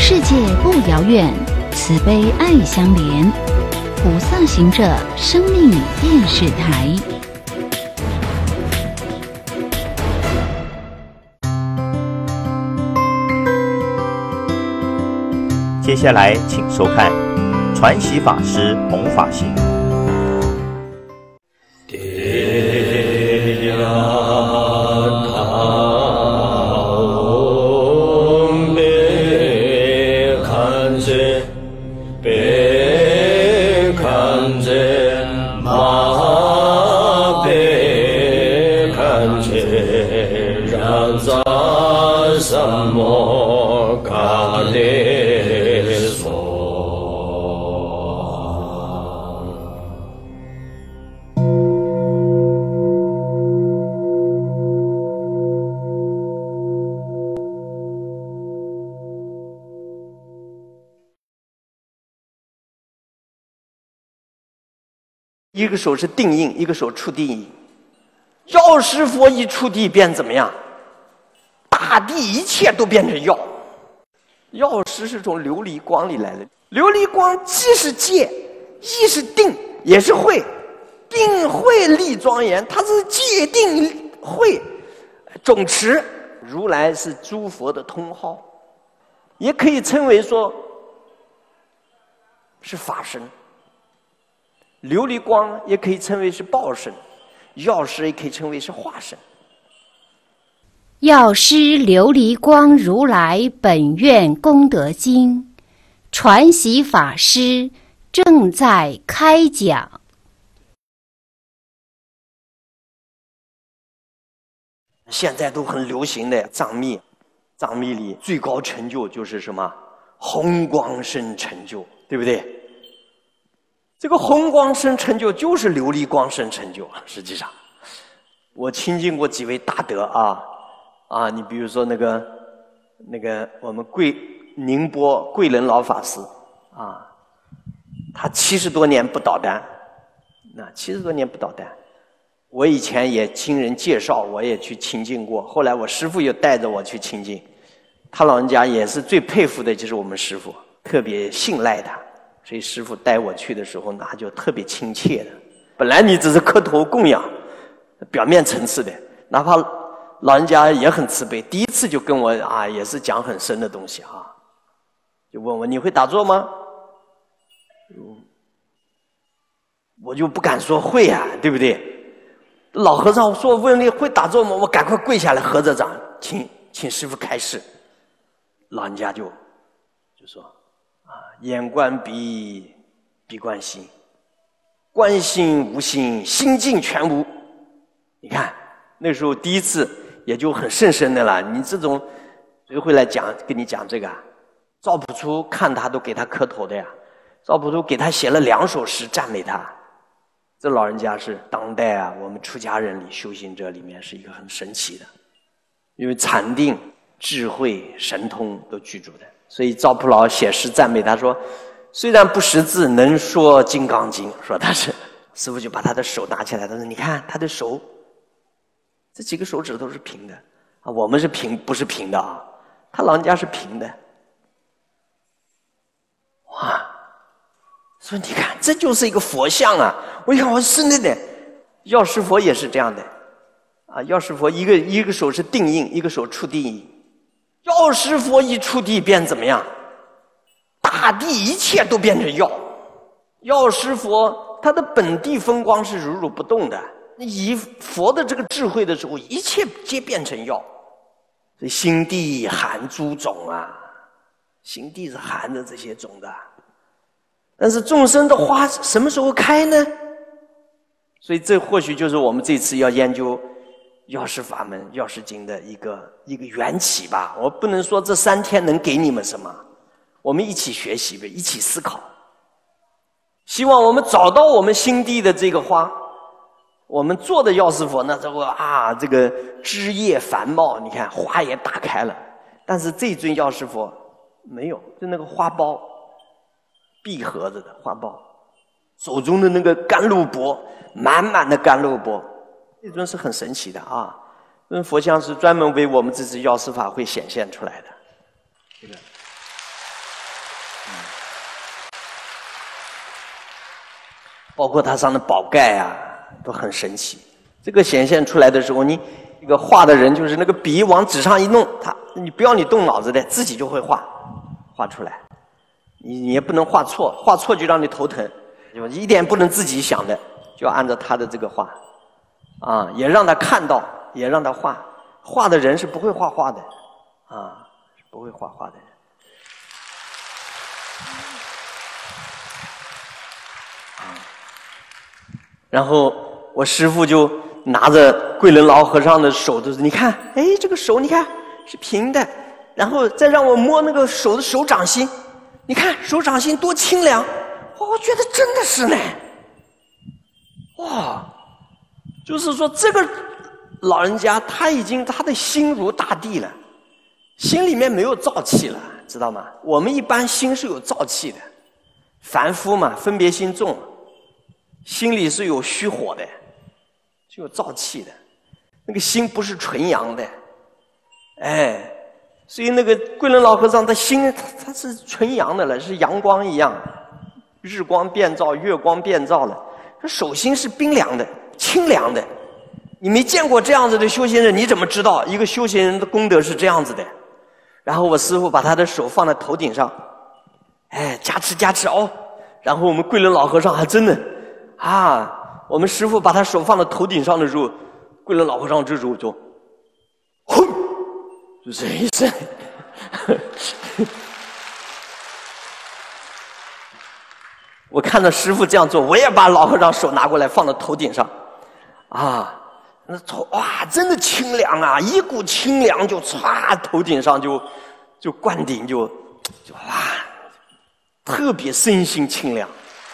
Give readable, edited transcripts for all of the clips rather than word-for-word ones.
世界不遥远，慈悲爱相连。菩萨行者生命电视台。 接下来请收看传习法师弘法行。 一个手是定印，一个手触地印。药师佛一触地变怎么样？大地一切都变成药。药师是从琉璃光里来的，琉璃光既是戒，亦是定，也是慧。定慧立庄严，它是戒定慧总持。如来是诸佛的通号，也可以称为说是法身。琉璃光也可以称为是报身，药师也可以称为是化身。 药师琉璃光如来本愿功德经，传习法师正在开讲。 现在都很流行的藏密，藏密里最高成就就是什么？红光身成就，对不对？这个红光身成就就是琉璃光身成就。实际上我亲近过几位大德你比如说那个我们宁波贵人老法师他70多年不倒单，70多年不倒单。我以前也听人介绍，我也去亲近过，后来我师父又带着我去亲近。他老人家也是最佩服的就是我们师父，特别信赖他，所以师父带我去的时候那就特别亲切的。本来你只是磕头供养表面层次的，哪怕老人家也很慈悲，第一次就跟我也是讲很深的东西就问我你会打坐吗？我就不敢说会对不对？老和尚说问你会打坐吗？我赶快跪下来合着掌，请师父开示。老人家就说眼观鼻，鼻观心，观心无心，心境全无。你看那时候第一次也就很甚深的了，你这种谁会来跟你讲这个赵朴初看他都给他磕头的呀，赵朴初给他写了2首诗赞美他。这老人家是当代我们出家人里修行者里面是一个很神奇的，因为禅定、智慧、神通都具足的。所以赵朴老写诗赞美他说，虽然不识字，能说金刚经。说他是师父就把他的手拿起来，他说你看他的手这几个手指头是平的我们是不是平的他老人家是平的。哇，说你看这就是一个佛像我一看我是那的，药师佛也是这样的药师佛一个手是定印，一个手触地印。药师佛一触地变怎么样？大地一切都变成药。药师佛他的本地风光是如如不动的，以佛的这个智慧的时候，一切皆变成药。所以心地含诸种心地是含着这些种的。但是众生的花什么时候开呢？所以这或许就是我们这次要研究药师法门、药师经的一个缘起吧。我不能说这3天能给你们什么，我们一起学习呗，一起思考。希望我们找到我们心地的这个花。我们做的药师佛呢，这个枝叶繁茂，你看花也打开了。但是这尊药师佛没有，就那个花苞闭合着的花苞，手中的那个甘露钵，满满的甘露钵，这尊是很神奇的这尊佛像是专门为我们这次药师法会显现出来的。这个包括它上的宝盖啊，都很神奇。这个显现出来的时候，你一个画的人就是那个笔往纸上一弄，你不要你动脑子的，自己就会画出来。你也不能画错，画错就让你头疼，就一点不能自己想的，就要按照他的这个画，啊，也让他看到，也让他画。画的人是不会画画的，啊，是不会画画的人。然后我师父就拿着桂林老和尚的手，就是你看，哎，这个手你看是平的，然后再让我摸那个手的手掌心，你看手掌心多清凉，哇，我觉得真的是呢，哇，就是说这个老人家他的心如大地了，心里面没有燥气了，知道吗？我们一般心是有燥气的，凡夫嘛，分别心重，心里是有虚火的，是有燥气的，那个心不是纯阳的，哎，所以那个桂林老和尚的心他是纯阳的了，是阳光一样，日光遍照，月光遍照了，他手心是冰凉的，清凉的。你没见过这样子的修行人，你怎么知道一个修行人的功德是这样子的？然后我师父把他的手放在头顶上，哎，加持加持哦。然后我们桂林老和尚还真的啊，我们师父把他手放在头顶上的时候，桂林老和尚这时候就，轰，就这一声。我看到师父这样做，我也把老和尚手拿过来放到头顶上，啊。那头哇，真的清凉啊！一股清凉就唰，头顶上就灌顶，就哇，特别身心清凉。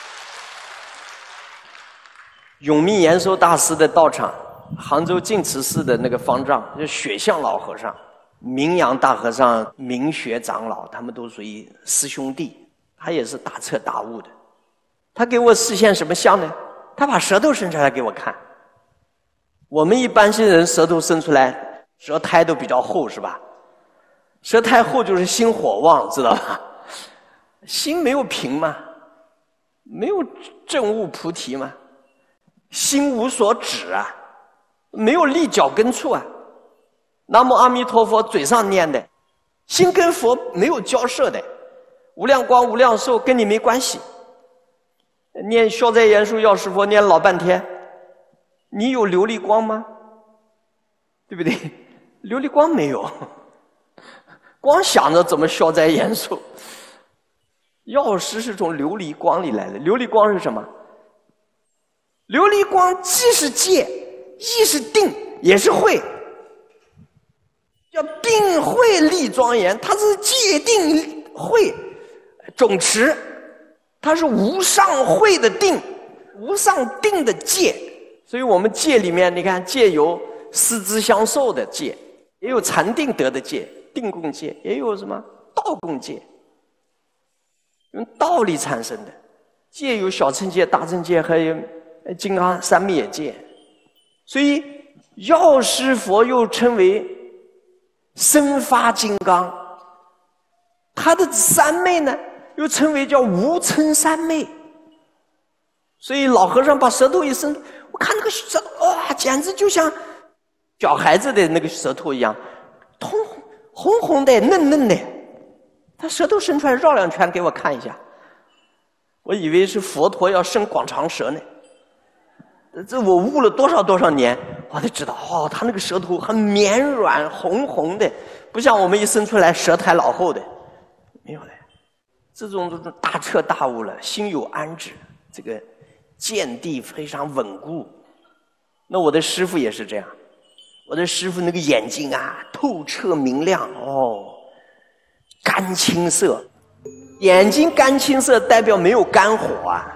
永密延寿大师的道场，杭州净慈寺的那个方丈，就雪相老和尚、明阳大和尚、明学长老，他们都属于师兄弟。他也是大彻大悟的。他给我示现什么相呢？他把舌头伸出来给我看。我们一般性人舌头伸出来，舌苔都比较厚，是吧？舌苔厚就是心火旺，知道吧？心没有平嘛，没有证悟菩提嘛，心无所指啊，没有立脚跟处啊。南无阿弥陀佛嘴上念的，心跟佛没有交涉的，无量光无量寿跟你没关系。念消灾延寿药师佛念老半天，你有琉璃光吗？对不对？琉璃光没有，光想着怎么消灾延寿。药师是从琉璃光里来的，琉璃光是什么？琉璃光既是戒，亦是定，也是慧，叫定慧立庄严，它是戒定慧总持，它是无上慧的定，无上定的戒。所以我们戒里面，你看戒有师资相授的戒，也有禅定得的戒，定共戒，也有什么道共戒，用道理产生的戒有小乘戒、大乘戒，还有金刚三昧戒。所以药师佛又称为生发金刚，他的三昧呢又称为叫无称三昧。所以老和尚把舌头一伸，我看那个舌头，哇，简直就像小孩子的那个舌头一样，红红的、嫩嫩的。他舌头伸出来绕两圈给我看一下，我以为是佛陀要伸广长舌呢。这我悟了多少年，我才知道，哦，他那个舌头很绵软、红红的，不像我们一伸出来舌苔老厚的，没有的。这种大彻大悟了，心有安止，这个见地非常稳固。那我的师父也是这样，我的师父那个眼睛啊，透彻明亮，哦，干青色，眼睛干青色代表没有肝火啊，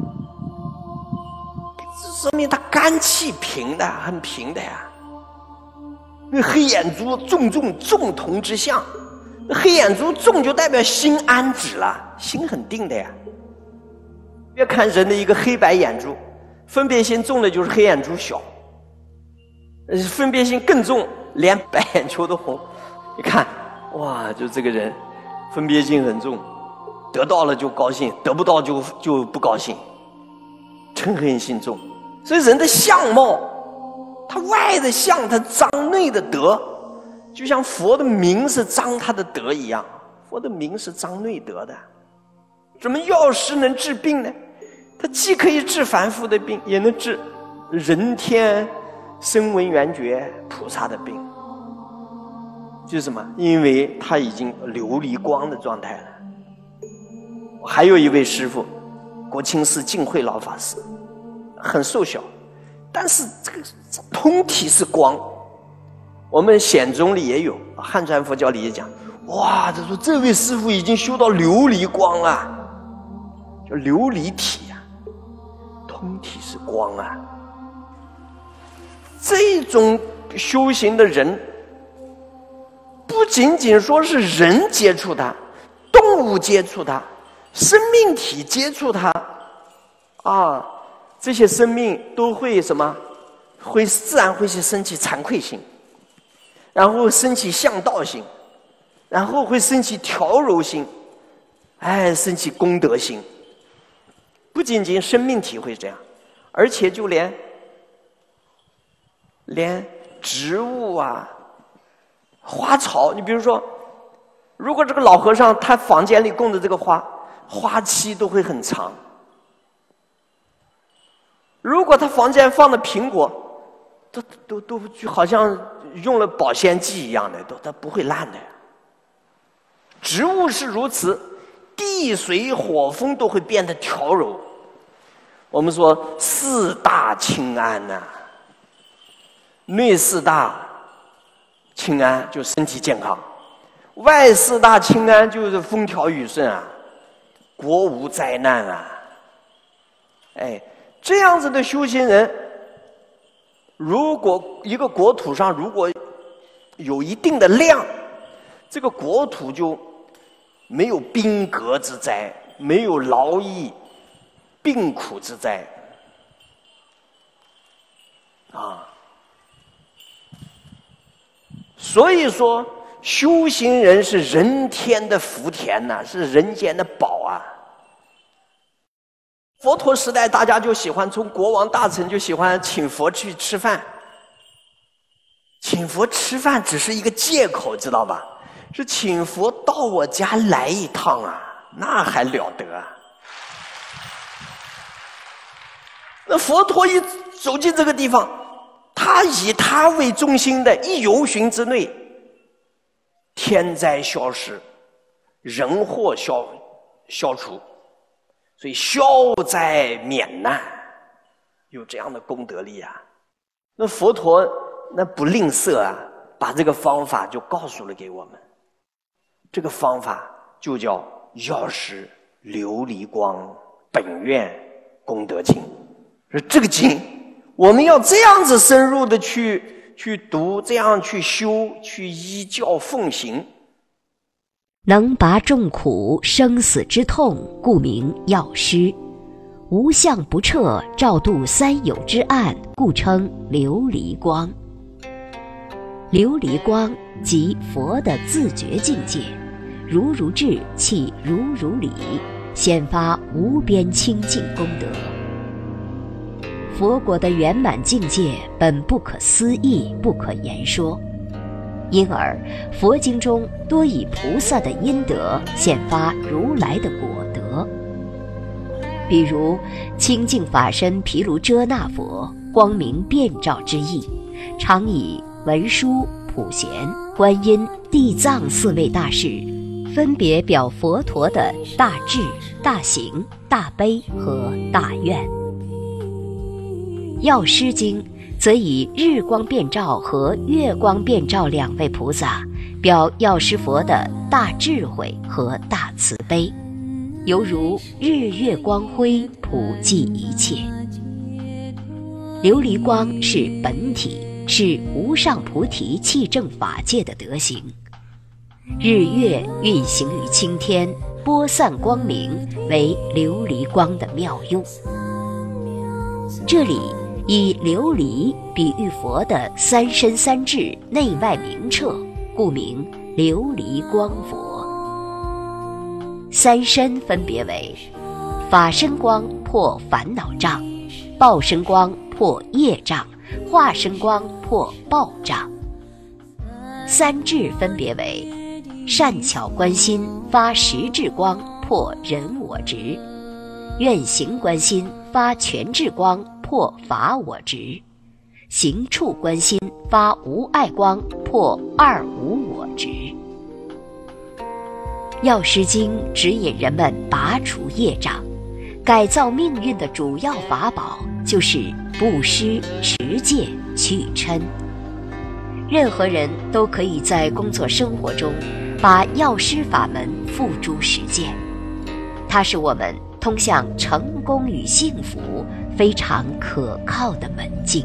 这说明他肝气平的，很平的呀。那黑眼珠重瞳之相，那黑眼珠重就代表心安止了，心很定的呀。别看人的一个黑白眼珠，分别心重的就是黑眼珠小，分别心更重，连白眼球都红。你看，哇，就这个人分别心很重， 得到了就高兴，得不到就不高兴，嗔恨心重。所以人的相貌，他外的相，他彰内的德，就像佛的名是彰他的德一样，佛的名是彰内德的。怎么药师能治病呢？他既可以治凡夫的病，也能治人天声闻缘觉菩萨的病。就是什么？因为他已经琉璃光的状态了。还有一位师父，国清寺净慧老法师，很瘦小，但是这个通体是光。我们显宗里也有，汉传佛教里也讲，哇，他说这位师父已经修到琉璃光了，叫琉璃体啊，通体是光啊。这种修行的人，不仅仅说是人接触他，动物接触他，生命体接触它，啊，这些生命都会什么？会自然会升起惭愧心，然后升起向道心，然后会升起调柔心，升起功德心。不仅仅生命体会这样，而且就连植物啊、花草，你比如说，如果这个老和尚他房间里供的这个花期都会很长。如果他房间放的苹果，都就好像用了保鲜剂一样的，它不会烂的。植物是如此，地水火风都会变得调柔。我们说四大清安呐，内四大清安就身体健康，外四大清安就是风调雨顺啊，国无灾难啊。这样子的修行人，如果一个国土上如果有一定的量，这个国土就没有兵革之灾，没有劳役病苦之灾啊。所以说修行人是人天的福田呐，是人间的宝啊。佛陀时代，大家就喜欢从国王大臣就喜欢请佛去吃饭。请佛吃饭只是一个借口，知道吧？是请佛到我家来一趟啊，那还了得啊！那佛陀一走进这个地方，他以他为中心的一游巡之内，天灾消失，人祸消除。所以消灾免难，有这样的功德力啊。那佛陀那不吝啬啊，把这个方法就告诉了给我们。这个方法就叫药师琉璃光本愿功德经。说这个经我们要这样子深入的去读，这样去修，去依教奉行， 能拔众苦生死之痛，故名药师；无相不彻，照度三有之暗，故称琉璃光。琉璃光即佛的自觉境界，如如智，气如如理，显发无边清净功德。佛果的圆满境界本不可思议，不可言说，因而佛经中多以菩萨的阴德显发如来的果德。比如清净法身毗卢遮那佛，光明遍照之意，常以文殊、普贤、观音、地藏四位大士分别表佛陀的大智、大行、大悲和大愿。药师经则以日光遍照和月光遍照两位菩萨，表药师佛的大智慧和大慈悲，犹如日月光辉，普济一切。琉璃光是本体，是无上菩提气正法界的德行。日月运行于青天，播散光明，为琉璃光的妙用。这里以琉璃比喻佛的三身三智内外明彻，故名琉璃光佛。 三身分别为：法身光破烦恼障，报身光破业障，化身光破报障。三智分别为：善巧观心发实智光破人我执，愿行观心发全智光破法我执，行处观心发无碍光破二无我执。药师经指引人们拔除业障，改造命运的主要法宝就是布施、持戒、去嗔。任何人都可以在工作生活中把药师法门付诸实践，它是我们通向成功与幸福非常可靠的门径。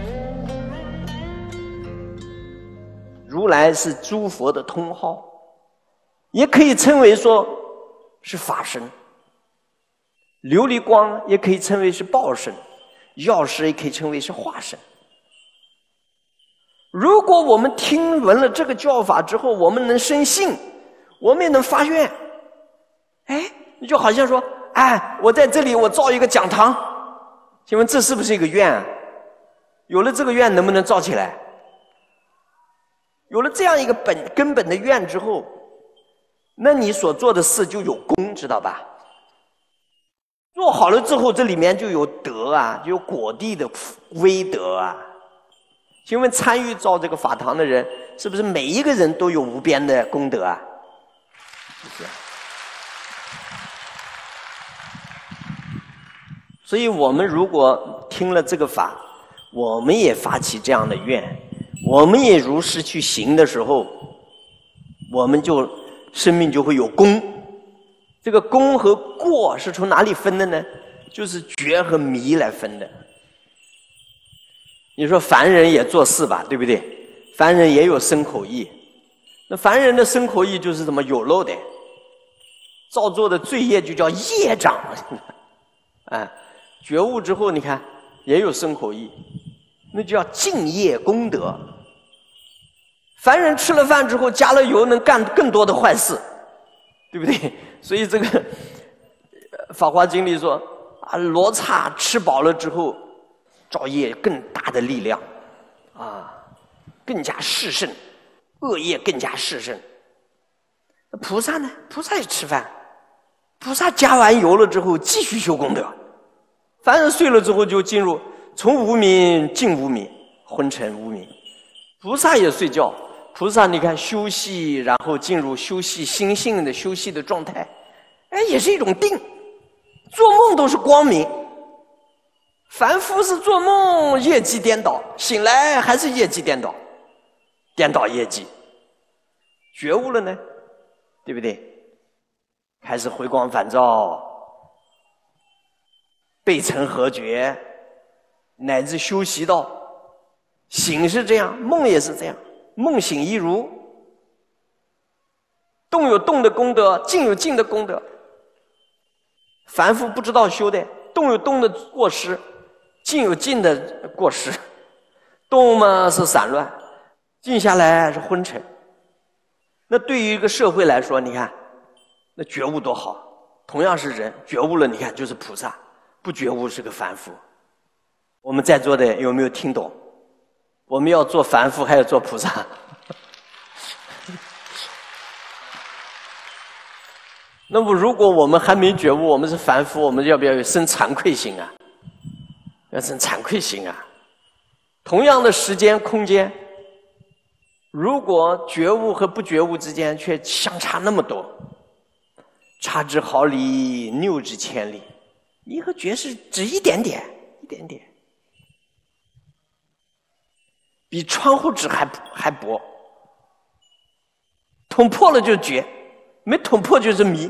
如来是诸佛的通号，也可以称为说是法身。琉璃光也可以称为是报身，药师也可以称为是化身。如果我们听闻了这个教法之后，我们能深信，我们也能发愿，你就好像说，我在这里我造一个讲堂，请问这是不是一个愿啊？有了这个愿，能不能造起来？有了这样一个根本的愿之后，那你所做的事就有功，知道吧？做好了之后，这里面就有德啊，就有果地的威德啊。请问参与造这个法堂的人，是不是每一个人都有无边的功德啊？是。所以我们如果听了这个法，我们也发起这样的愿，我们也如实去行的时候，我们就生命就会有功。这个功和过是从哪里分的呢？就是觉和迷来分的。你说凡人也做事吧，对不对？凡人也有身口意，那凡人的身口意就是什么有漏的，造作的罪业就叫业障。觉悟之后，你看也有身口意，那就叫净业功德。凡人吃了饭之后加了油，能干更多的坏事，对不对？所以这个《法华经》里说罗刹吃饱了之后造业更大的力量更加炽盛，恶业更加炽盛。菩萨呢？菩萨也吃饭，菩萨加完油了之后继续修功德。凡人睡了之后就进入从无明进无明，昏沉无明。菩萨也睡觉，菩萨你看休息，然后进入休息心性的休息的状态，也是一种定。做梦都是光明，凡夫是做梦业绩颠倒，醒来还是业绩颠倒，颠倒业绩。觉悟了呢，对不对？开始回光返照，背尘合觉，乃至修习道。醒是这样，梦也是这样，梦醒亦如。动有动的功德，静有静的功德。凡夫不知道修的，动有动的过失，静有静的过失。动嘛是散乱，静下来是昏沉。那对于一个社会来说，你看那觉悟多好。同样是人，觉悟了你看就是菩萨，不觉悟是个凡夫。我们在座的有没有听懂？我们要做凡夫还要做菩萨？那么如果我们还没觉悟，我们是凡夫，我们要不要有生惭愧心啊？要生惭愧心啊！同样的时间空间，如果觉悟和不觉悟之间却相差那么多，差之毫厘，谬之千里，你和觉是只一点点，一点点，比窗户纸还薄。捅破了就觉，没捅破就是迷。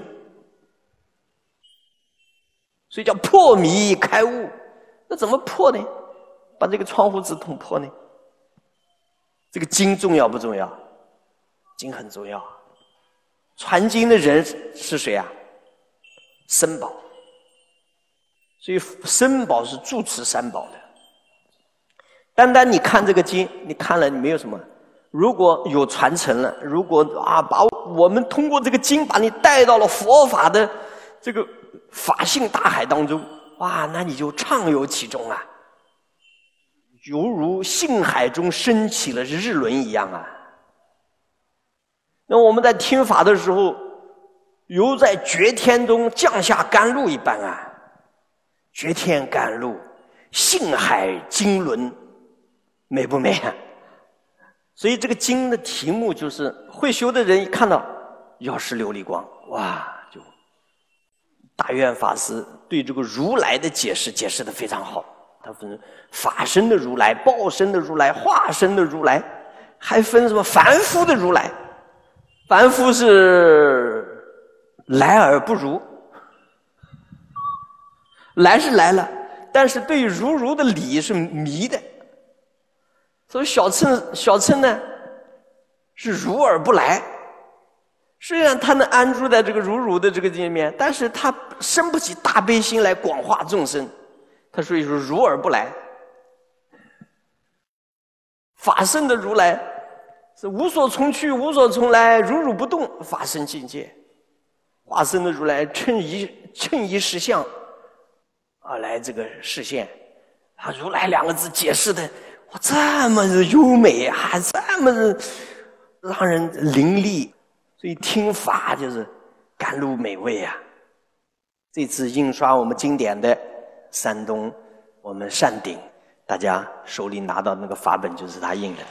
所以叫破迷开悟。那怎么破呢？把这个窗户纸捅破呢？这个经重要不重要？经很重要。传经的人是谁啊？僧宝。所以僧宝是住持三宝的。单单你看这个经，你看了你没有什么如果有传承了，如果把我们通过这个经把你带到了佛法的这个法性大海当中，哇，那你就畅游其中啊，犹如性海中升起了日轮一样啊。那我们在听法的时候，犹在觉天中降下甘露一般啊，觉天甘露，性海经纶，美不美啊？所以这个经的题目就是会修的人一看到药师琉璃光，哇，就大愿法师对这个如来的解释得非常好。他分法身的如来、报身的如来、化身的如来，还分什么凡夫的如来。凡夫是来而不如，来是来了，但是对于如的理是迷的。所以小乘呢是如而不来，虽然他能安住在这个如的这个里面，但是他生不起大悲心来广化众生，他所以说如而不来。法身的如来是无所从去无所从来，如不动，法身境界。化身的如来趁一实相来这个示现，如来两个字解释的这么优美啊，这么让人凌厉，所以听法就是甘露美味啊。这次印刷我们经典的山东我们善鼎，大家手里拿到那个法本就是他印的。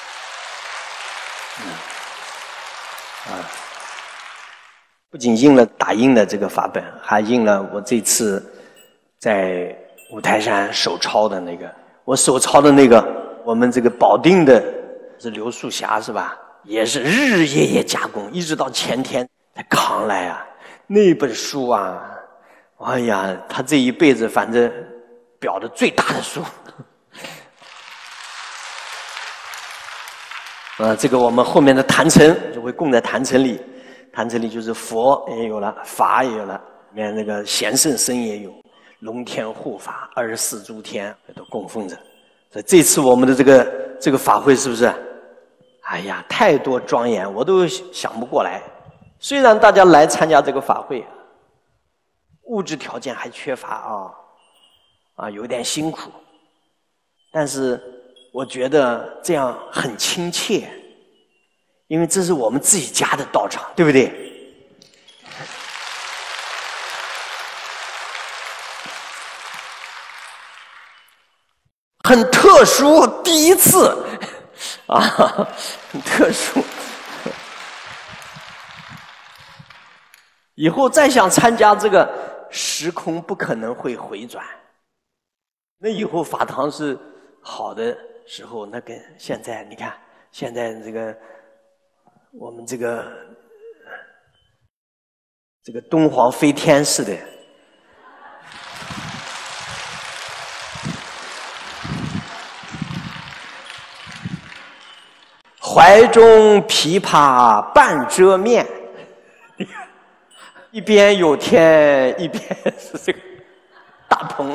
不仅印了打印的这个法本，还印了我这次在五台山手抄的那个。我手抄的那个，我们这个保定的是刘树霞是吧？也是日日夜夜加工，一直到前天才扛来啊。那本书啊，哎呀，他这一辈子反正表的最大的书。这个我们后面的坛城就会供在坛城里，坛城里就是佛也有了，法也有了，里面那个贤圣僧也有。龙天护法，24诸天都供奉着。所以这次我们的这个法会是不是？哎呀，太多庄严，我都想不过来。虽然大家来参加这个法会，物质条件还缺乏有点辛苦，但是我觉得这样很亲切，因为这是我们自己家的道场，对不对？很特殊，第一次很特殊。以后再想参加这个，时空不可能会回转。那以后法堂是好的时候，那跟现在你看，现在这个我们这个东皇飞天似的。怀中琵琶半遮面，一边有天，一边是这个大棚。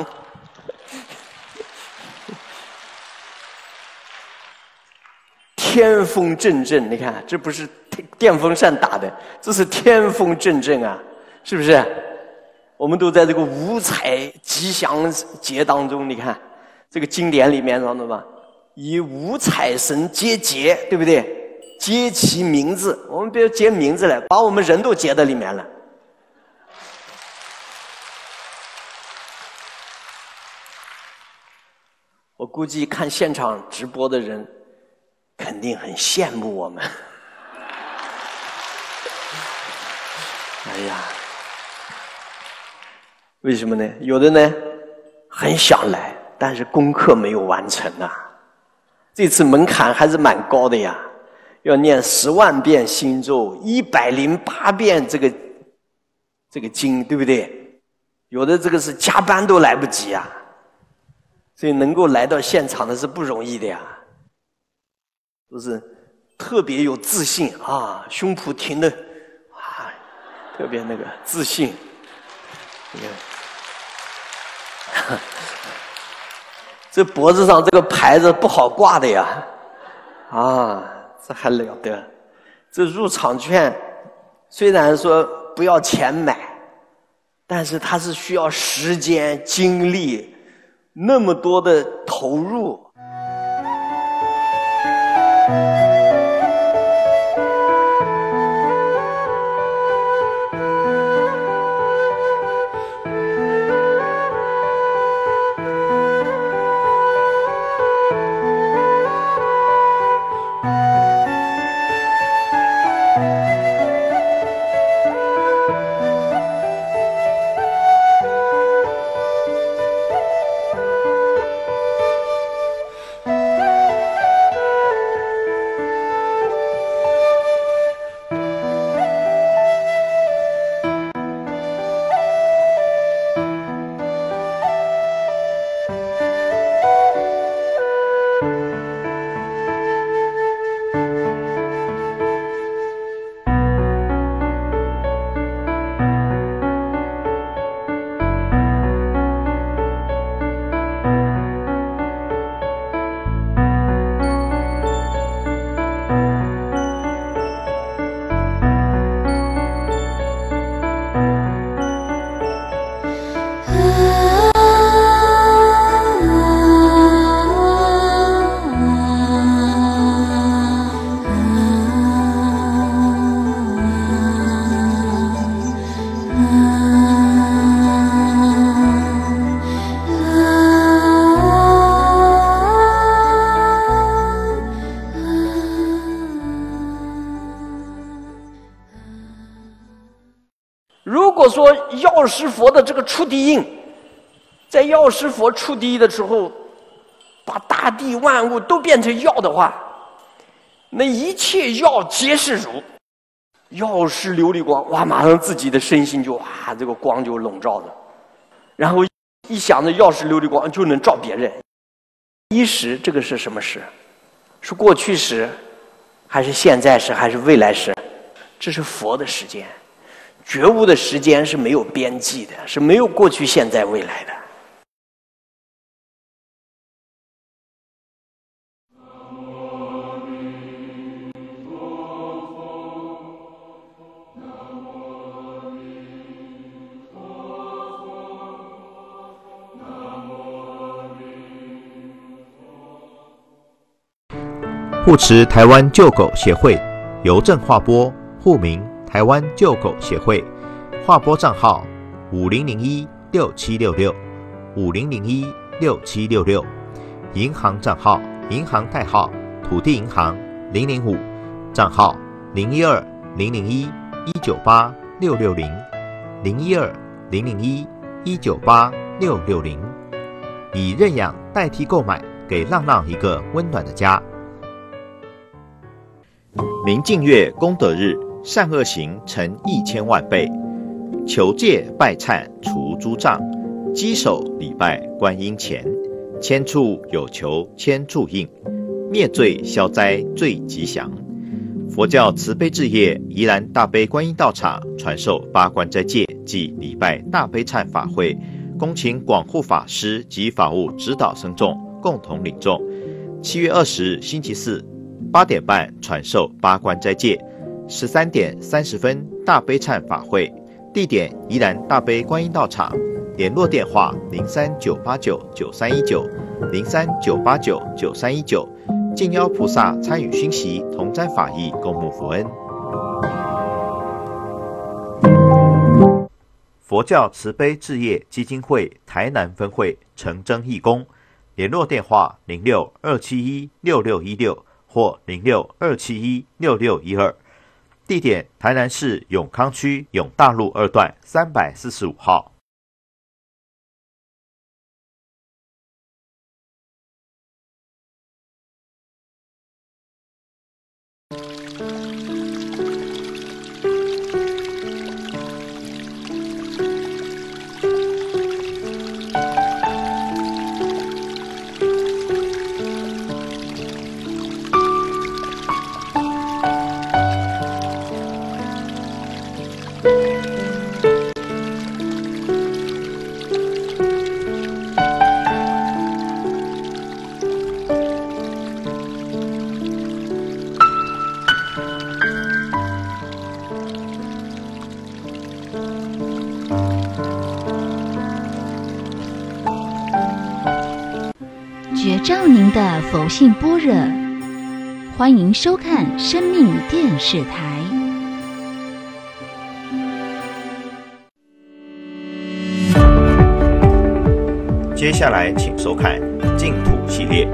天风阵阵，你看，这不是电风扇打的，这是天风阵阵啊，是不是？我们都在这个五彩吉祥节当中，你看这个经典里面，知道吗？以五彩神皆结，对不对？结其名字，我们别结名字了，把我们人都结在里面了。我估计看现场直播的人肯定很羡慕我们。哎呀，为什么呢？有的呢很想来，但是功课没有完成啊。这次门槛还是蛮高的呀，要念10万遍心咒，108遍这个经，对不对？有的这个是加班都来不及啊，所以能够来到现场的是不容易的呀，都是特别有自信啊，胸脯挺的特别那个自信。这脖子上这个牌子不好挂的呀， 这还了得！这入场券虽然说不要钱买，但是它是需要时间、精力，那么多的投入。如果说药师佛的这个触地印，在药师佛触地的时候，把大地万物都变成药的话，那一切药皆是如。药师琉璃光，哇，马上自己的身心就哇，这个光就笼罩着，然后一想着药师琉璃光就能照别人。一时这个是什么时？是过去时，还是现在时，还是未来时？这是佛的时间。觉悟的时间是没有边际的，是没有过去、现在、未来的。 护持台湾救狗协会邮政划拨户名台湾救狗协会，划拨账号50016766，50016766，银行账号银行代号土地银行005，账号0120001198060，0120001198060，以认养代替购买，给浪浪一个温暖的家。明净月功德日，善恶行成1000万倍。求戒拜忏除诸障，稽首礼拜观音前。千处有求千处应，灭罪消灾最吉祥。佛教慈悲置业宜兰大悲观音道场传授八关斋戒及礼拜大悲忏法会，恭请广护法师及法务指导僧众共同领众。7月20日星期四8点半传授八关斋戒，13点30分大悲忏法会，地点宜兰大悲观音道场，联络电话03-989-9319，03-989-9319，敬邀菩萨参与熏习，同沾法益，共沐佛恩。佛教慈悲置业基金会台南分会诚征义工，联络电话06-271-6616或06-271-6612，地点台南市永康区永大路2段345号。 照您的佛性般若。欢迎收看生命电视台。 接下来请收看净土系列。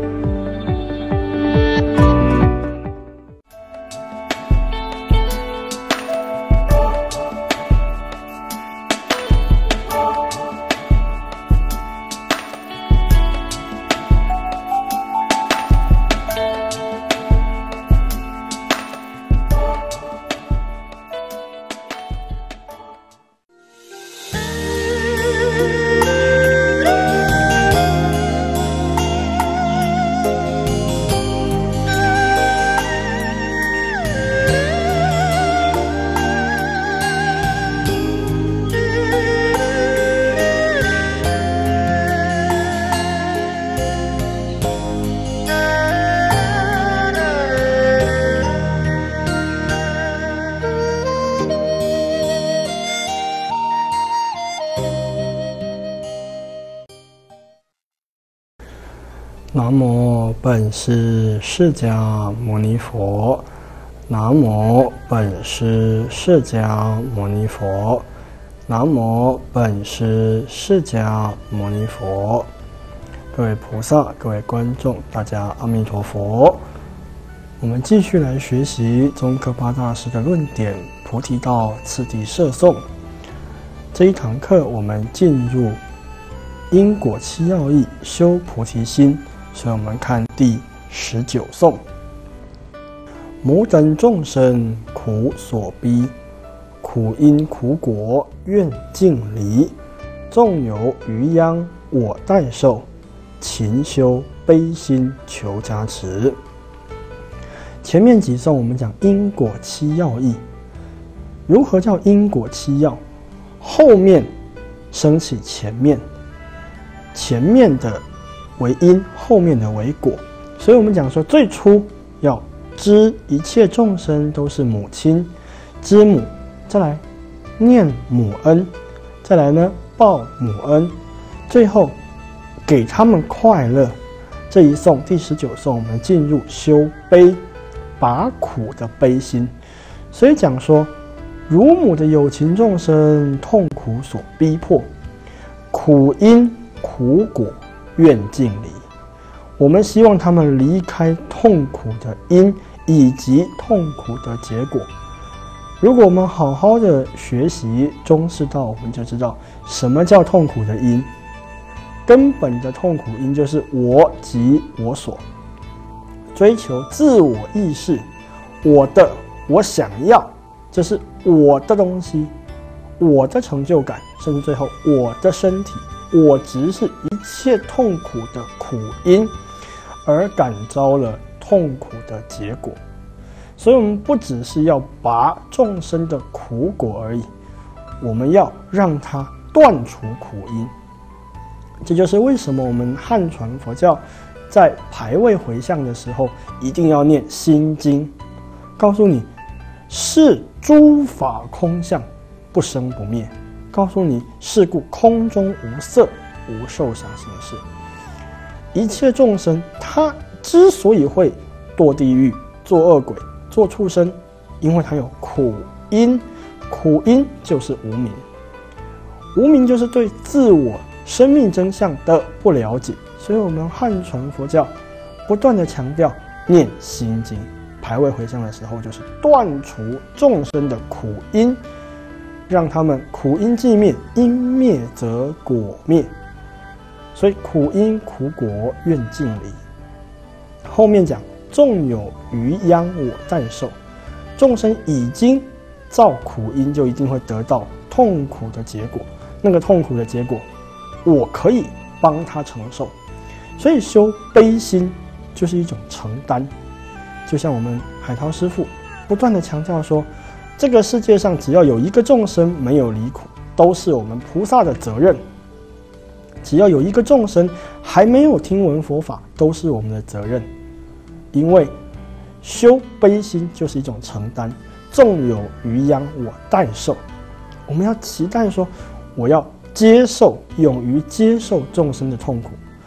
南无本师释迦牟尼佛，南无本师释迦牟尼佛，南无本师释迦牟尼佛。各位菩萨，各位观众，大家阿弥陀佛。我们继续来学习宗喀巴大师的论点《菩提道次第摄颂》。这一堂课我们进入因果七要义，修菩提心。所以我们看第19颂：汝等众生苦所逼，苦因苦果愿尽离。纵有余殃我代受，勤修悲心求加持。前面几颂我们讲因果七要义，如何叫因果七要？后面升起前面，前面的为因，后面的为果。所以我们讲说，最初要知一切众生都是母亲，知母，再来念母恩，再来呢报母恩，最后给他们快乐。这一颂第19颂，我们进入修悲，拔苦的悲心。所以讲说，乳母的有情众生痛苦所逼迫，苦因苦果愿尽离。我们希望他们离开痛苦的因以及痛苦的结果。如果我们好好的学习中士道，我们就知道什么叫痛苦的因。根本的痛苦因就是我及我所，追求自我意识，我的，我想要，这是我的东西，我的成就感，甚至最后我的身体。我执是一切痛苦的苦因，而感召了痛苦的结果。所以我们不只是要拔众生的苦果而已，我们要让它断除苦因。这就是为什么我们汉传佛教在牌位回向的时候一定要念心经，告诉你是诸法空相，不生不灭，告诉你是故空中无色无受想行识。一切众生他之所以会堕地狱、做恶鬼、做畜生，因为他有苦因。苦因就是无明，无明就是对自我生命真相的不了解。所以我们汉传佛教不断的强调念心经，牌位回向的时候就是断除众生的苦因，让他们苦因既灭，因灭则果灭。所以苦因苦果愿尽离。后面讲纵有余殃我代受，众生已经造苦因，就一定会得到痛苦的结果。那个痛苦的结果，我可以帮他承受。所以修悲心就是一种承担。就像我们海涛师父不断的强调说，这个世界上只要有一个众生没有离苦，都是我们菩萨的责任。只要有一个众生还没有听闻佛法，都是我们的责任。因为修悲心就是一种承担，纵有余殃我代受。我们要期待说，我要接受，勇于接受众生的痛苦，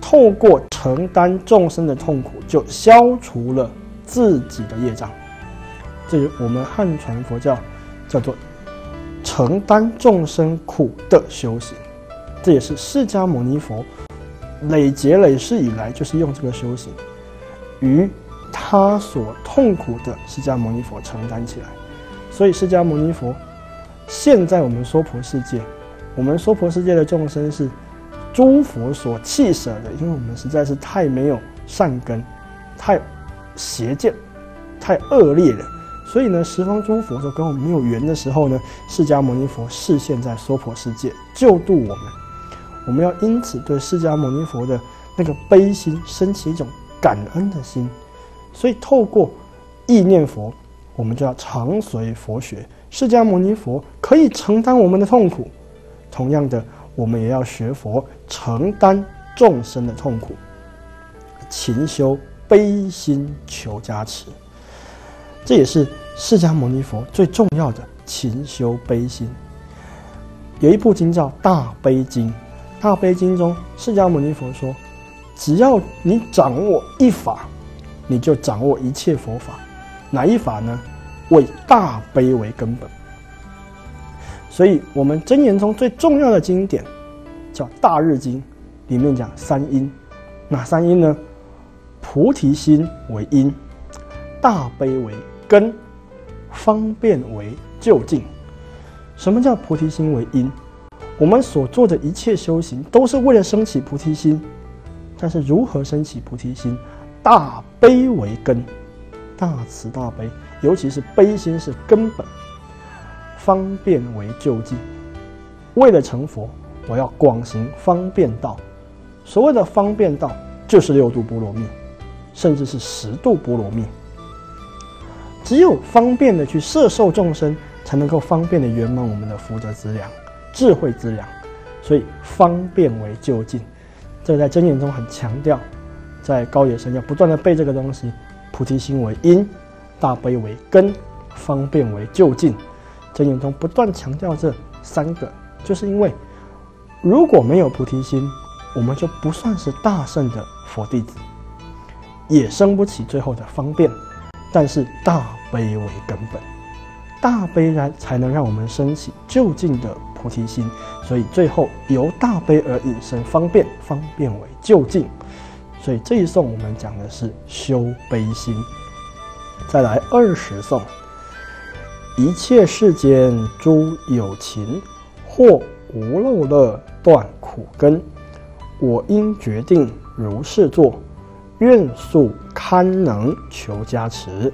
透过承担众生的痛苦，就消除了自己的业障。这是我们汉传佛教叫做承担众生苦的修行。这也是释迦牟尼佛累劫累世以来就是用这个修行，与他所痛苦的释迦牟尼佛承担起来。所以释迦牟尼佛现在我们娑婆世界，我们娑婆世界的众生是诸佛所弃舍的，因为我们实在是太没有善根，太邪见，太恶劣了。所以呢，十方诸佛说跟我们没有缘的时候呢，释迦牟尼佛示现在娑婆世界救度我们。我们要因此对释迦牟尼佛的那个悲心升起一种感恩的心。所以透过意念佛，我们就要常随佛学。释迦牟尼佛可以承担我们的痛苦，同样的，我们也要学佛承担众生的痛苦，勤修悲心求加持。这也是释迦牟尼佛最重要的勤修悲心。有一部经叫《大悲经》，《大悲经》中释迦牟尼佛说，只要你掌握一法，你就掌握一切佛法。哪一法呢？为大悲为根本。所以我们真言中最重要的经典叫《大日经》，里面讲三因。哪三因呢？菩提心为因，大悲为根，方便为究竟。什么叫菩提心为因？我们所做的一切修行都是为了升起菩提心，但是如何升起菩提心？大悲为根，大慈大悲，尤其是悲心是根本。方便为究竟，为了成佛，我要广行方便道。所谓的方便道，就是6度波罗蜜，甚至是10度波罗蜜。只有方便的去摄受众生，才能够方便的圆满我们的福德资粮、智慧资粮。所以方便为究竟，这个在真言中很强调，在高野山要不断的背这个东西。菩提心为因，大悲为根，方便为究竟。真言中不断强调这3个，就是因为如果没有菩提心，我们就不算是大圣的佛弟子，也生不起最后的方便。但是大悲为根本，大悲才能让我们升起究竟的菩提心。所以最后由大悲而引申方便，方便为究竟。所以这一颂我们讲的是修悲心。再来20颂，一切世间诸有情，或无漏乐断苦根，我应决定如是做，愿速堪能求加持。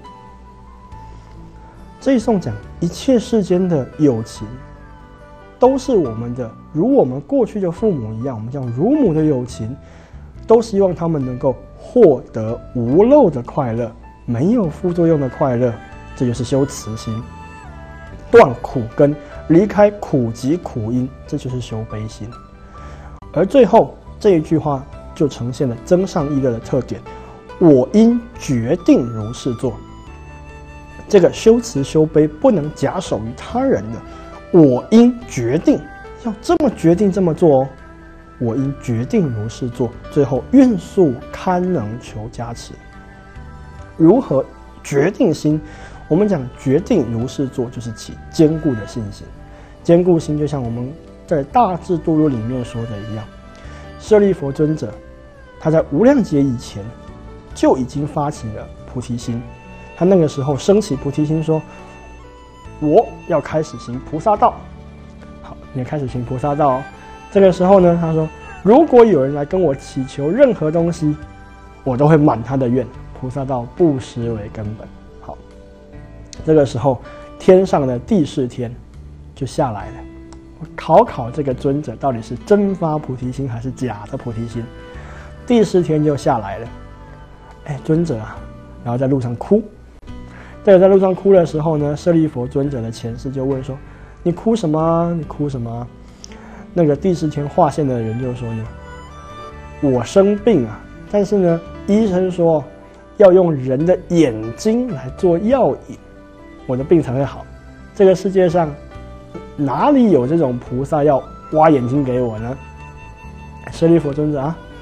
这一颂讲一切世间的有情都是我们的，如我们过去的父母一样，我们讲乳母的有情，都希望他们能够获得无漏的快乐，没有副作用的快乐，这就是修慈心。断苦根，离开苦集苦因，这就是修悲心。而最后这一句话就呈现了增上意乐的特点，我应决定如是做。这个修慈修悲不能假手于他人的，我应决定要这么决定这么做哦。我应决定如是做，最后愿速堪能求加持。如何决定心？我们讲决定如是做，就是起坚固的信心。坚固心就像我们在大智度论里面说的一样，舍利弗尊者他在无量劫以前就已经发起了菩提心。他那个时候升起菩提心说，我要开始行菩萨道。好，你要开始行菩萨道哦。这个时候呢，他说，如果有人来跟我祈求任何东西，我都会满他的愿。菩萨道布施为根本。好，这个时候天上的帝释天就下来了，考这个尊者到底是真发菩提心还是假的菩提心。帝释天就下来了，尊者啊，然后在路上哭。在路上哭的时候呢，舍利弗尊者的前世就问说，你哭什么？你哭什么？那个帝释天化现的人就说呢，我生病啊，但是呢，医生说要用人的眼睛来做药引，我的病才会好。这个世界上哪里有这种菩萨要挖眼睛给我呢？舍利弗尊者啊，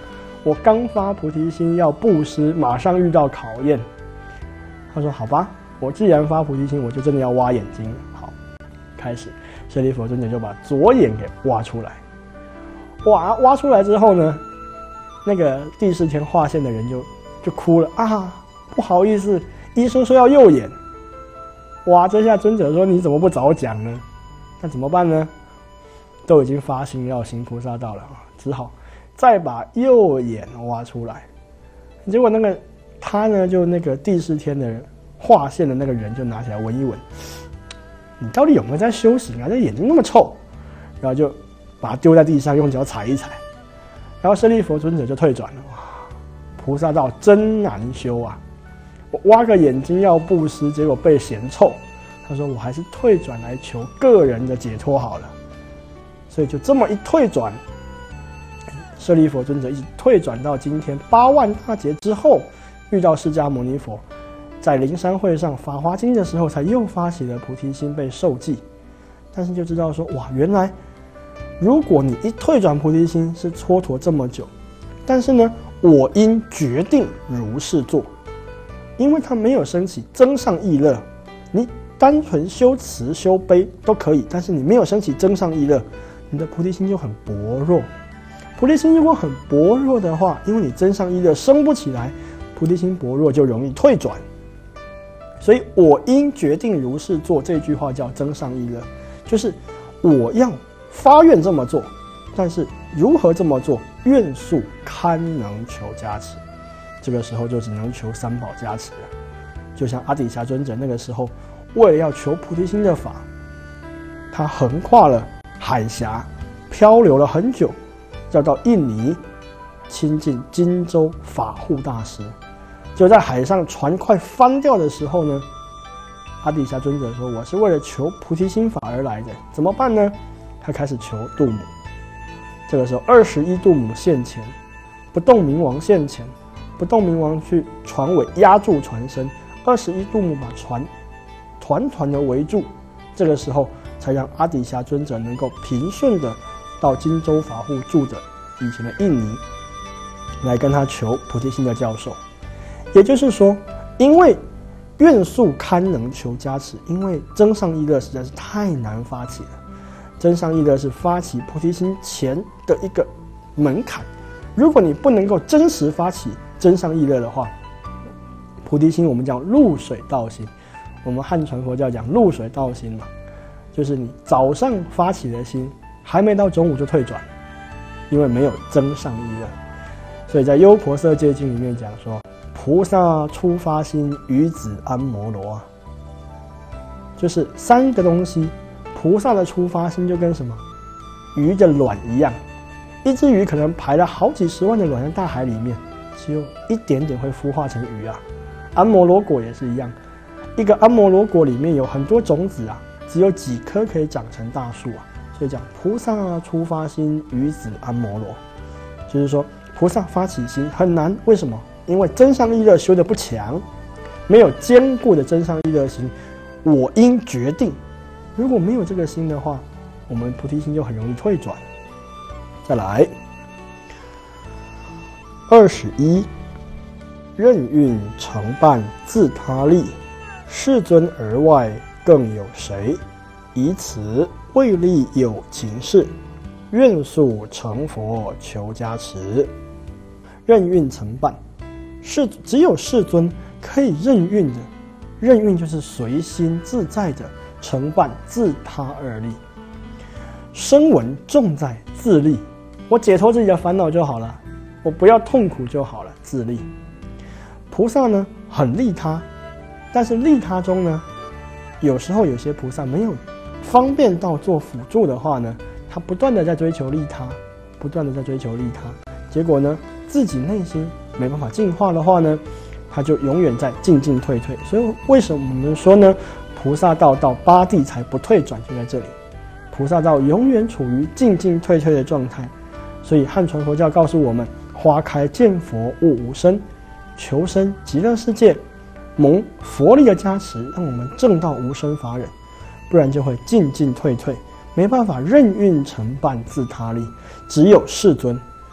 我刚发菩提心要布施，马上遇到考验。他说好吧，我既然发菩提心，我就真的要挖眼睛。好，开始，舍利弗尊者就把左眼给挖出来。挖出来之后呢，那个第四天化现的人就哭了啊，不好意思，医生说要右眼。哇，这下尊者说你怎么不早讲呢？那怎么办呢？都已经发心要行菩萨道了，只好再把右眼挖出来。结果他呢，就那个第四天的人化现的那个人就拿起来闻一闻，你到底有没有在修行啊？这眼睛那么臭，然后就把它丢在地上，用脚踩一踩，然后舍利弗尊者就退转了。哇，菩萨道真难修啊！我挖个眼睛要布施，结果被嫌臭。他说我还是退转来求个人的解脱好了。所以就这么一退转，舍利弗尊者一直退转到今天8万大劫之后，遇到释迦牟尼佛，在灵山会上法华经的时候，才又发起了菩提心被受记。但是就知道说，哇，原来如果你一退转菩提心是蹉跎这么久，但是呢，我应决定如是做，因为他没有升起增上意乐。你单纯修慈修悲都可以，但是你没有升起增上意乐，你的菩提心就很薄弱。菩提心如果很薄弱的话，因为你增上意乐升不起来，菩提心薄弱就容易退转。所以我应决定如是做，这句话叫增上意乐，就是我要发愿这么做，但是如何这么做，愿速堪能求加持。这个时候就只能求三宝加持了。就像阿底峡尊者那个时候，为了要求菩提心的法，他横跨了海峡，漂流了很久，要到印尼亲近金州法护大师。就在海上船快翻掉的时候呢，阿底峡尊者说，我是为了求菩提心法而来的，怎么办呢？他开始求度母。这个时候21度母现前，不动明王现前，不动明王去船尾压住船身，21度母把船团团的围住，这个时候才让阿底峡尊者能够平顺的到金州法护住的以前的印尼，来跟他求菩提心的教授。也就是说，因为愿速堪能求加持，因为增上意乐实在是太难发起了。增上意乐是发起菩提心前的一个门槛，如果你不能够真实发起增上意乐的话，菩提心我们叫入水道心，我们汉传佛教讲入水道心嘛，就是你早上发起的心，还没到中午就退转，因为没有增上意乐。所以在《优婆塞戒经》里面讲说，菩萨初发心，鱼子安摩罗，就是3个东西。菩萨的初发心就跟什么鱼的卵一样，一只鱼可能排了好几十万的卵在大海里面，只有一点点会孵化成鱼啊。安摩罗果也是一样，一个安摩罗果里面有很多种子啊，只有几颗可以长成大树啊。所以讲菩萨初发心，鱼子安摩罗，就是说菩萨发起心很难，为什么？因为增上意乐修得不强，没有坚固的增上意乐心。我应决定，如果没有这个心的话，我们菩提心就很容易退转。再来21，任运承办自他利，世尊而外更有谁？以此为利有情事，愿速成佛求加持。任运承办，只有世尊可以任运的，任运就是随心自在的承办自他二利。声闻重在自利，我解脱自己的烦恼就好了，我不要痛苦就好了，自利。菩萨呢很利他，但是利他中呢，有时候有些菩萨没有方便到做辅助的话呢，他不断的在追求利他，不断的在追求利他，结果呢自己内心没办法净化的话呢，他就永远在进进退退。所以为什么我们说呢，菩萨道到8地才不退转，就在这里。菩萨道永远处于进进退退的状态。所以汉传佛教告诉我们，花开见佛悟无生，求生极乐世界，蒙佛力的加持，让我们证到无生法忍，不然就会进进退退，没办法任运承办自他利。只有世尊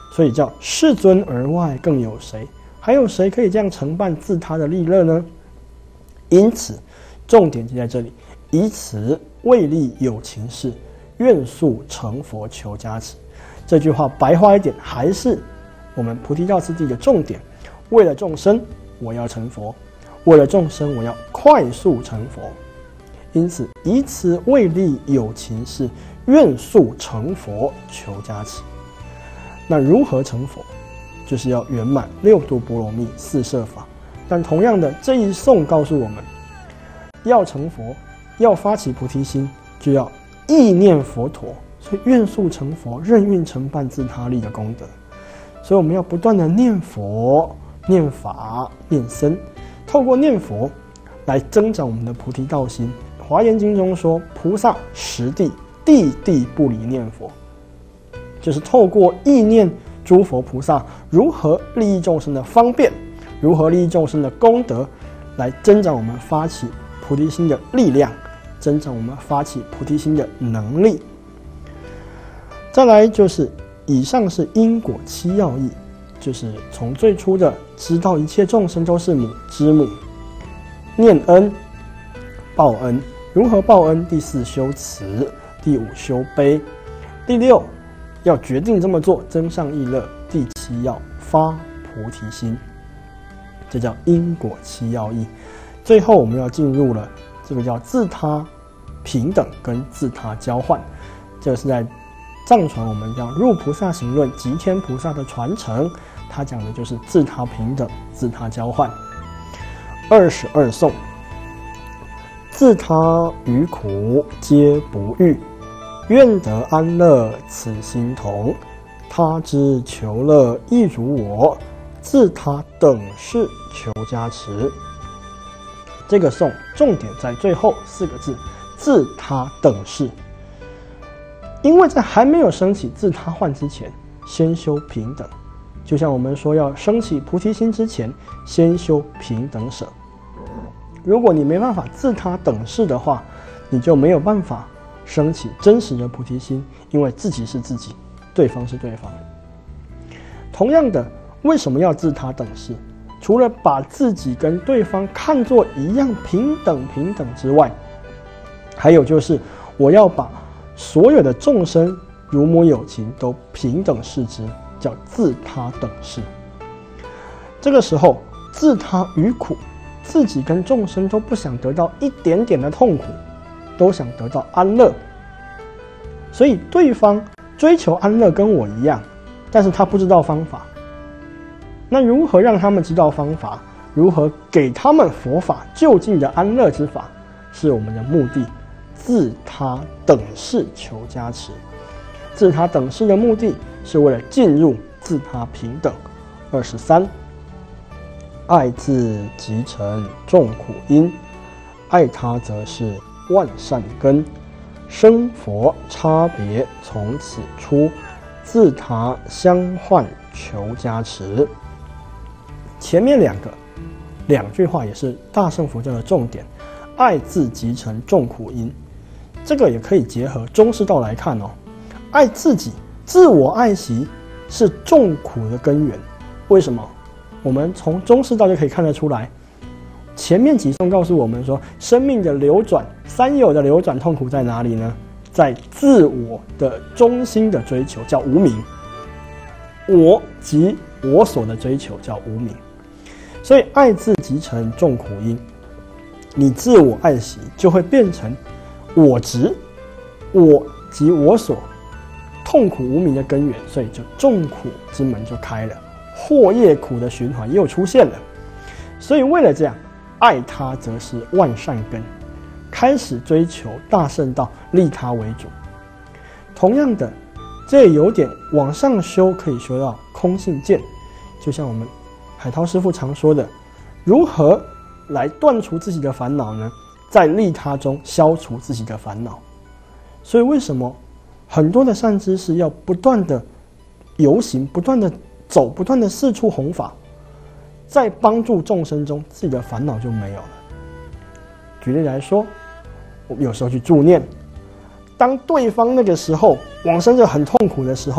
所以叫世尊而外更有谁？还有谁可以这样承办自他的利乐呢？因此，重点就在这里。以此为利有情事，愿速成佛求加持。这句话白话一点，还是我们菩提道次第的重点。为了众生，我要成佛；为了众生，我要快速成佛。因此，以此为利有情事，愿速成佛求加持。那如何成佛？就是要圆满六度波罗蜜四摄法。但同样的，这一颂告诉我们，要成佛，要发起菩提心，就要意念佛陀。所以愿速成佛，任运承办自他利的功德。所以我们要不断的念佛、念法、念僧，透过念佛来增长我们的菩提道心。华严经中说，菩萨十地，地地不离念佛，就是透过意念诸佛菩萨如何利益众生的方便，如何利益众生的功德，来增长我们发起菩提心的力量，增长我们发起菩提心的能力。再来就是以上是因果七要义，就是从最初的知道一切众生都是母之母，念恩报恩，如何报恩？第四修慈，第五修悲，第六要决定这么做，增上意乐，第七要发菩提心，这叫因果七要义。最后我们要进入了这个叫自他平等跟自他交换，这个是在藏传我们叫入菩萨行论吉天菩萨的传承，他讲的就是自他平等、自他交换。22颂，自他于苦皆不欲，愿得安乐此心同，他之求乐亦如我，自他等事求加持。这个颂重点在最后4个字，自他等事。因为在还没有升起自他换之前，先修平等。就像我们说要升起菩提心之前，先修平等舍。如果你没办法自他等事的话，你就没有办法升起真实的菩提心，因为自己是自己，对方是对方。同样的，为什么要自他等事？除了把自己跟对方看作一样平等之外，还有就是我要把所有的众生如母有情都平等视之，叫自他等事。这个时候，自他于苦，自己跟众生都不想得到一点点的痛苦，都想得到安乐。所以对方追求安乐跟我一样，但是他不知道方法。那如何让他们知道方法？如何给他们佛法就近的安乐之法，是我们的目的。自他等事求加持，自他等事的目的是为了进入自他平等。23，爱自即成众苦因，爱他则是万善根，生佛差别从此出，自他相换求加持。前面两句话也是大乘佛教的重点，爱自即成众苦因。这个也可以结合中士道来看哦。爱自己，自我爱惜是众苦的根源。为什么？我们从中士道就可以看得出来。前面几颂告诉我们说，生命的流转，三有的流转痛苦在哪里呢？在自我的中心的追求，叫无明。我及我所的追求叫无明。所以爱自即成众苦因，你自我爱惜就会变成我执，我及我所，痛苦无明的根源，所以就众苦之门就开了，祸业苦的循环又出现了。所以为了这样，爱他则是万善根，开始追求大圣道，利他为主。同样的，这也有点往上修，可以修到空性见，就像我们海涛师父常说的，如何来断除自己的烦恼呢？在利他中消除自己的烦恼。所以为什么很多的善知识要不断的游行，不断的走，不断的四处弘法，在帮助众生中，自己的烦恼就没有了。举例来说，我们有时候去助念，当对方那个时候往生者很痛苦的时候，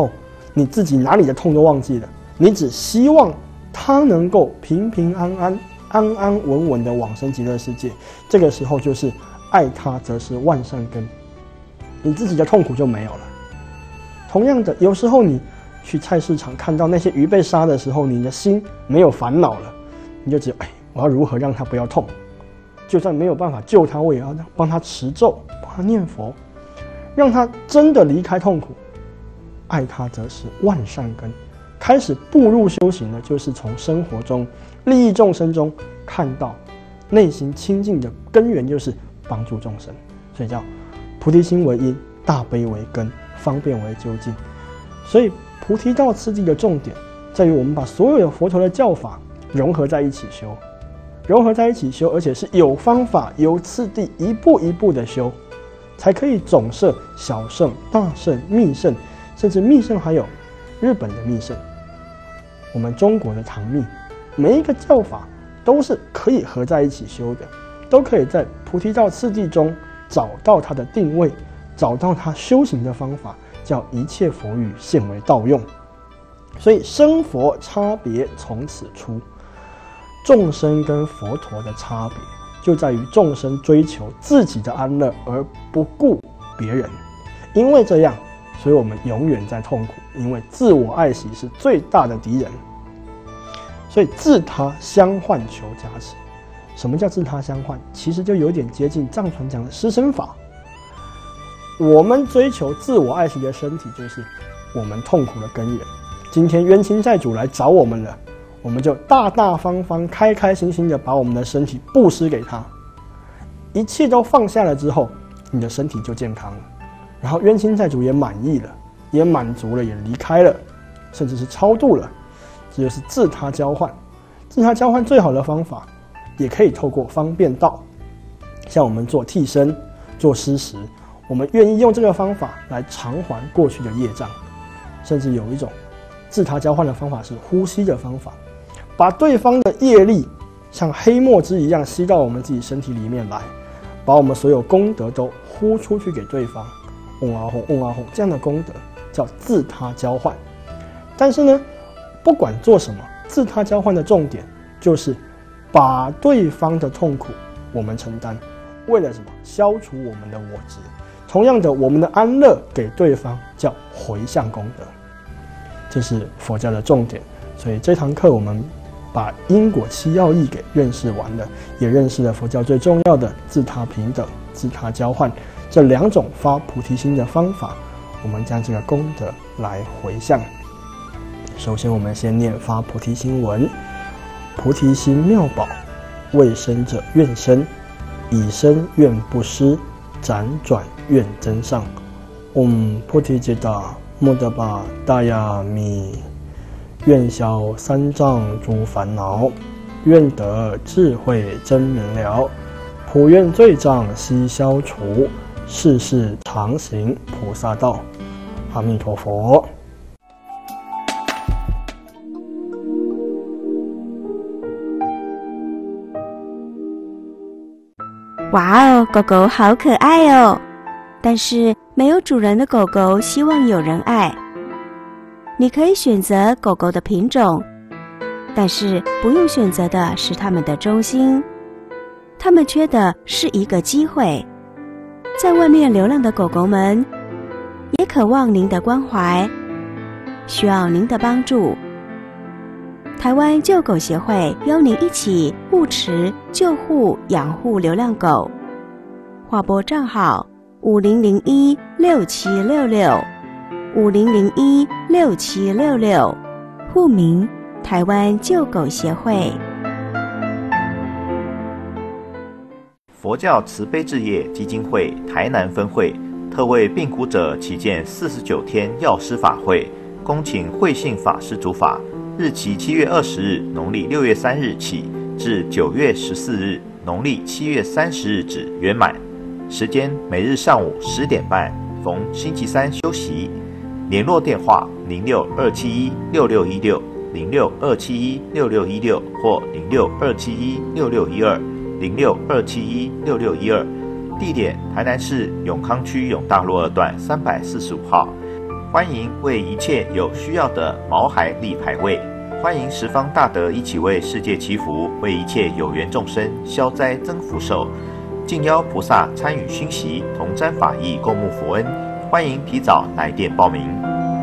你自己哪里的痛都忘记了，你只希望他能够平平安安、安安稳稳的往生极乐世界。这个时候就是爱他则是万善根，你自己的痛苦就没有了。同样的，有时候你去菜市场看到那些鱼被杀的时候，你的心没有烦恼了，你就只有我要如何让他不要痛，就算没有办法救他，我也要帮他持咒，帮他念佛，让他真的离开痛苦。爱他则是万善根，开始步入修行的，就是从生活中利益众生中看到内心清净的根源，就是帮助众生。所以叫菩提心为因，大悲为根，方便为究竟。所以菩提道次第的重点在于我们把所有的佛陀的教法融合在一起修，而且是有方法、有次第，一步一步的修，才可以总摄小圣、大圣、密圣，甚至密圣还有日本的密圣，我们中国的唐密，每一个教法都是可以合在一起修的，都可以在菩提道次第中找到它的定位，找到它修行的方法，叫一切佛语现为道用。所以生佛差别从此出，众生跟佛陀的差别就在于众生追求自己的安乐而不顾别人，因为这样，所以我们永远在痛苦，因为自我爱惜是最大的敌人。所以自他相换求加持。什么叫自他相换？其实就有点接近藏传讲的施身法。我们追求自我爱惜的身体，就是我们痛苦的根源。今天冤亲债主来找我们了，我们就大大方方、开开心心的把我们的身体布施给他。一切都放下了之后，你的身体就健康了，然后冤亲债主也满意了，也满足了，也离开了，甚至是超度了。这就是自他交换。自他交换最好的方法，也可以透过方便道，像我们做替身、做施食，我们愿意用这个方法来偿还过去的业障。甚至有一种自他交换的方法是呼吸的方法，把对方的业力像黑墨汁一样吸到我们自己身体里面来，把我们所有功德都呼出去给对方，嗡啊哄，嗡啊哄，这样的功德叫自他交换。但是呢，不管做什么，自他交换的重点就是把对方的痛苦我们承担，为了什么？消除我们的我执。同样的，我们的安乐给对方叫回向功德，这是佛教的重点。所以这堂课我们把因果七要义给认识完了，也认识了佛教最重要的自他平等、自他交换这两种发菩提心的方法。我们将这个功德来回向。首先我们先念发菩提心文：菩提心妙宝，未生者愿生，已生愿不失，辗转愿增上。菩提吉达摩达巴达雅弥，愿消三障诸烦恼，愿得智慧真明了，普愿罪障悉消除，世世常行菩萨道。阿弥陀佛。 哇哦，狗狗好可爱哦！但是没有主人的狗狗希望有人爱。你可以选择狗狗的品种，但是不用选择的是它们的忠心。它们缺的是一个机会。在外面流浪的狗狗们也渴望您的关怀，需要您的帮助。台湾救狗协会邀您一起护持、救护、养护流浪狗。划拨账号50016766，50016766，户名台湾救狗协会。 佛教慈悲置业基金会台南分会特为病苦者旗舰49天药师法会，恭请慧信法师主法，日期7月20日农历6月3日起至9月14日农历7月30日止圆满。时间每日上午10点半，逢星期三休息。联络电话0627166616，0627166616或0627166612，0627166612。地点台南市永康区永大路2段345号。 欢迎为一切有需要的毛孩立牌位，欢迎十方大德一起为世界祈福，为一切有缘众生消灾增福寿。敬邀菩萨参与熏习，同沾法益，共沐佛恩。欢迎提早来电报名。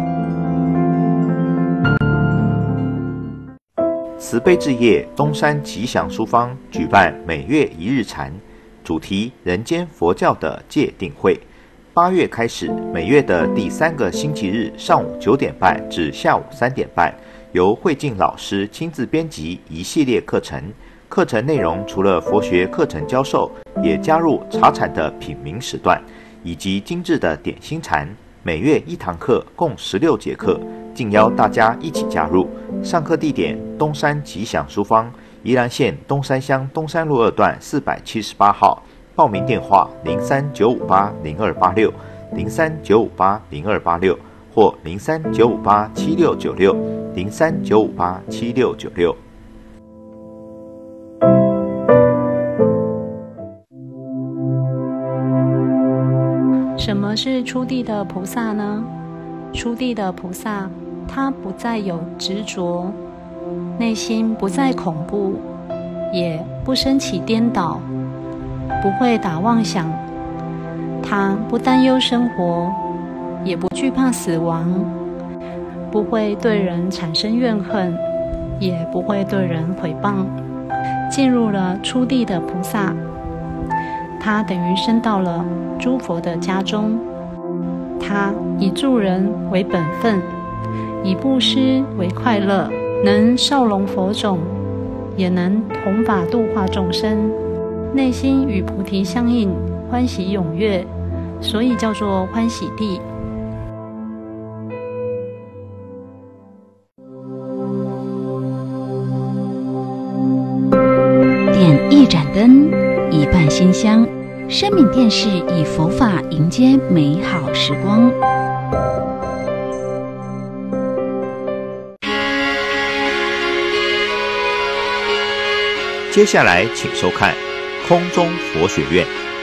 慈悲置业东山吉祥书坊举办每月一日禅，主题人间佛教的戒定慧。8月开始，每月的第3个星期日上午9点半至下午3点半，由慧净老师亲自编辑一系列课程。课程内容除了佛学课程教授，也加入茶禅的品茗时段，以及精致的点心禅。每月1堂课，共16节课，敬邀大家一起加入。上课地点：东山吉祥书坊，宜兰县东山乡东山路2段478号。报名电话：03-958-0286，03-958-0286或03-958-7696，03-958-7696。 什么是初地的菩萨呢？初地的菩萨，他不再有执着，内心不再恐怖，也不升起颠倒，不会打妄想。他不担忧生活，也不惧怕死亡，不会对人产生怨恨，也不会对人毁谤。进入了初地的菩萨，他等于升到了诸佛的家中。他以助人为本分，以布施为快乐，能绍隆佛种，也能弘法度化众生，内心与菩提相应，欢喜踊跃，所以叫做欢喜地。 点一盏灯，一半馨香。生命电视以佛法迎接美好时光。 接下来请收看空中佛学院。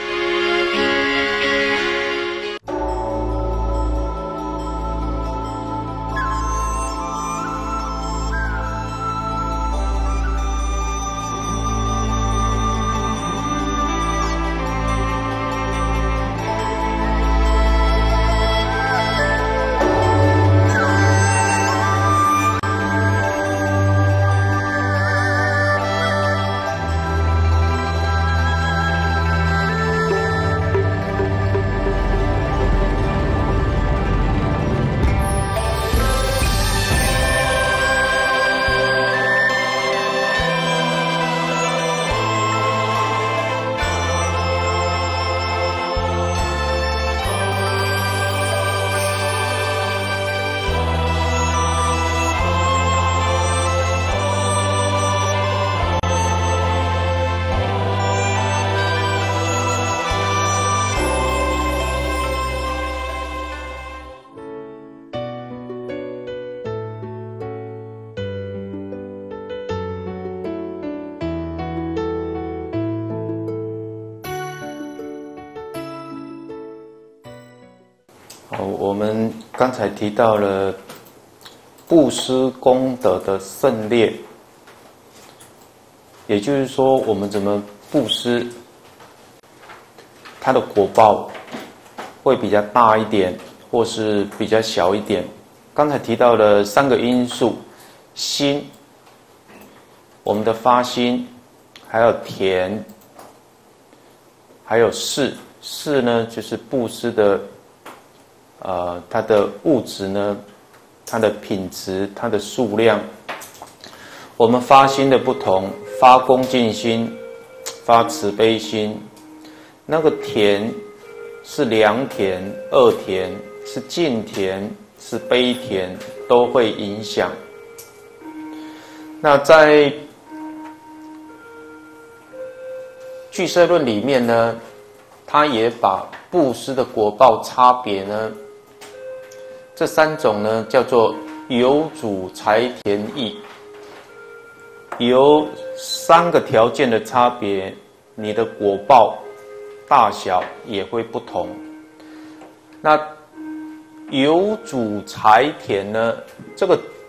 我们刚才提到了布施功德的胜劣，也就是说，我们怎么布施，它的果报会比较大一点，或是比较小一点。刚才提到了3个因素：心，我们的发心，还有田，还有事。事呢，就是布施的。它的物质呢，它的品质，它的数量，我们发心的不同，发恭敬心，发慈悲心，那个田是良田、恶田，是敬田、是悲田，都会影响。那在俱舍论里面呢，他也把布施的果报差别呢，这3种呢叫做有主财田义，有3个条件的差别，你的果报大小也会不同。那有主柴田呢，这个